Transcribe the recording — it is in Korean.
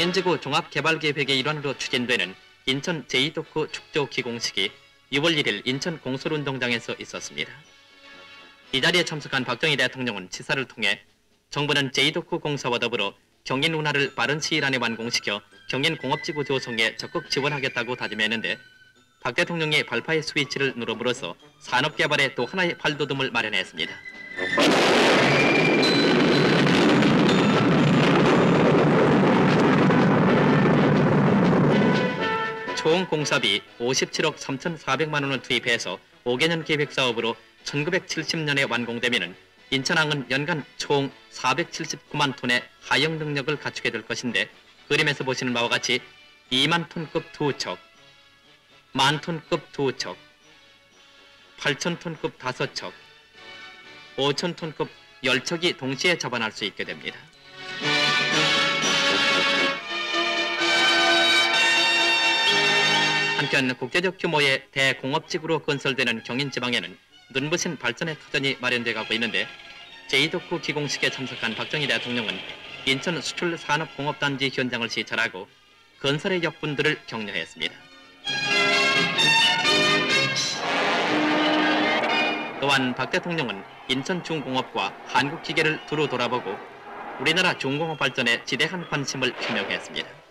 경인지구 종합개발계획의 일환으로 추진되는 인천 제2도쿠 축조 기공식이 6월 1일 인천 공설운동장에서 있었습니다. 이 자리에 참석한 박정희 대통령은 치사를 통해 정부는 제2도쿠 공사와 더불어 경인 운하를 빠른 시일 안에 완공시켜 경인 공업지구 조성에 적극 지원하겠다고 다짐했는데 박 대통령의 발파의 스위치를 누름으로써 산업개발에 또 하나의 발돋움을 마련했습니다. 총 공사비 57억 3,400만 원을 투입해서 5개년 계획사업으로 1970년에 완공되면 인천항은 연간 총 479만 톤의 하역 능력을 갖추게 될 것인데 그림에서 보시는 바와 같이 2만 톤급 2척, 1만 톤급 2척, 8천 톤급 5척, 5천 톤급 10척이 동시에 접안할 수 있게 됩니다. 한편 국제적 규모의 대공업지구로 건설되는 경인지방에는 눈부신 발전의 터전이 마련돼 가고 있는데 제2도쿠 기공식에 참석한 박정희 대통령은 인천 수출산업공업단지 현장을 시찰하고 건설의 역분들을 격려했습니다. 또한 박 대통령은 인천 중공업과 한국기계를 두루 돌아보고 우리나라 중공업 발전에 지대한 관심을 표명했습니다.